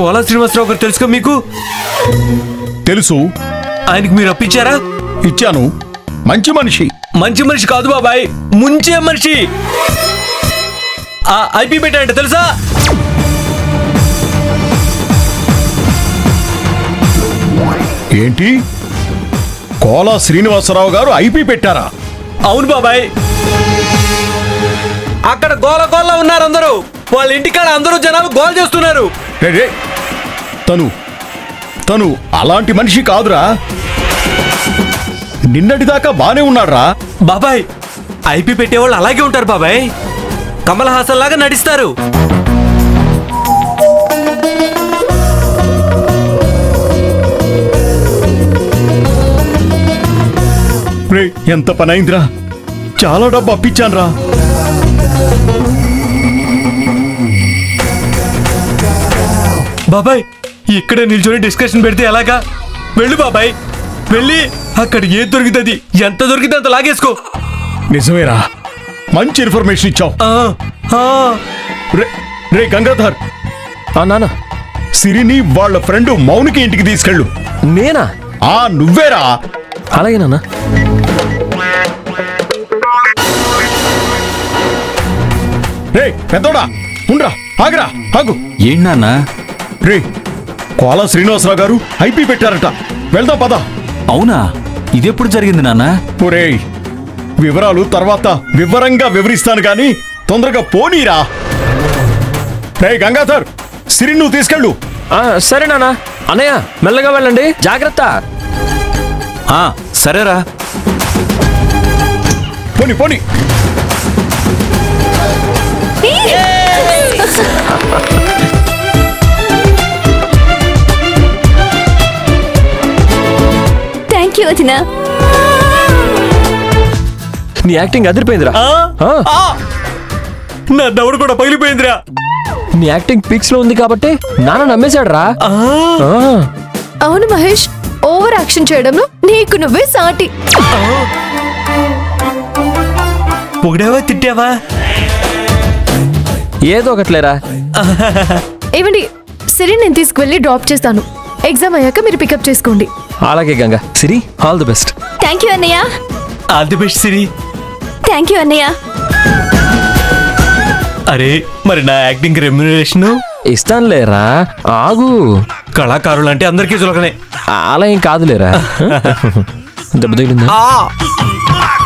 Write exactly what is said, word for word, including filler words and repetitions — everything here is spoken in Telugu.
కోలా శ్రీనివాసరావు గారు తెలుసుకో మీకు? తెలుసు. ఆయనకి మీరు అప్పించారా? ఇచ్చాను. మంచి మనిషి. మంచి మనిషి కాదు బాబాయ్, ముంచే మనిషి. ఐపీ పెట్టాడంటే తెలుసా? ఏంటి, కోలా శ్రీనివాసరావు గారు ఐపీ పెట్టారా? అవును బాబాయ్. అక్కడ గోల గోల ఉన్నారు అందరూ. వాళ్ళ ఇంటికాడ అందరూ జనాలు గోల్ చేస్తున్నారు. తను తను అలాంటి మనిషి కాదురా. నిన్నటిదాకా బానే ఉన్నాడ్రా. బాబాయ్, ఐపీ పెట్టేవాళ్ళు అలాగే ఉంటారు బాబాయ్. కమల్ హాసన్ లాగా నటిస్తారు. రే, ఎంత పని అయిందిరా. చాలా డబ్బు అప్పించాన్రా. బాబాయ్, ఇక్కడే నిల్చొని డిస్కషన్ పెడితే ఎలాగా? వెళ్ళు బాబాయ్, వెళ్ళి అక్కడ ఏది దొరుకుతుంది, ఎంత దొరికితే అంత లాగేసుకో. నిజమేరా, మంచి ఇన్ఫర్మేషన్ ఇచ్చావు. రే గంగాధర్, నాన్న, సిరిని వాళ్ళ ఫ్రెండ్ మౌనికి ఇంటికి తీసుకెళ్ళు. నేనా? ఆ నువ్వేరా. అలాగే నాన్న. రే పెద్దోడా, ఉండ్రా, ఆగరా, ఆగు. ఏంటి నాన్న? రే, కోలా శ్రీనివాసరావు గారు ఐపీ పెట్టారట. వెళ్దాం పద. అవునా? ఇదెప్పుడు జరిగింది నాన్న? ఒరే, వివరాలు తర్వాత వివరంగా వివరిస్తాను గాని తొందరగా పోనీరా. రే గంగాధర్, సిరి నువ్వు తీసుకెళ్ళు. సరే నాన్న. అన్నయ్య, మెల్లగా వెళ్ళండి, జాగ్రత్త. సరేరా. పోని పోని. థ్యాంక్ యూ వదినా. నీ యాక్టింగ్ అదిరిపోయిందిరా. నా దవడ కూడా పగిలిపోయిందిరా. నీ యాక్టింగ్ పిక్స్ లో ఉంది కాబట్టి నాన్న నమ్మేశాడు రా. అవును మహేష్, ఓవర్ యాక్షన్ చేయడంలో నీకు నువ్వే సాటి. పొగిడావా తిట్టావా? ఏదో ఒకట్లేరా. ఏమండి, సిరి నేను తీసుకువెళ్ళి డ్రాప్ చేస్తాను. ఎగ్జామ్ అయ్యాక మీరు పికప్ చేసుకోండి. అలాగే Ganga. Siri, all the best. Thank you అన్నయ్య. All the best Siri. Thank you అన్నయ్య. అరే, మరి నా యాక్టింగ్ రెమ్యునరేషన్ ఇస్తానులేరా, ఆగు. కళాకారులు అంటే అందరికీ చులకనే. అలా ఏం కాదులేరా. దెబ్బ తగిలిందా?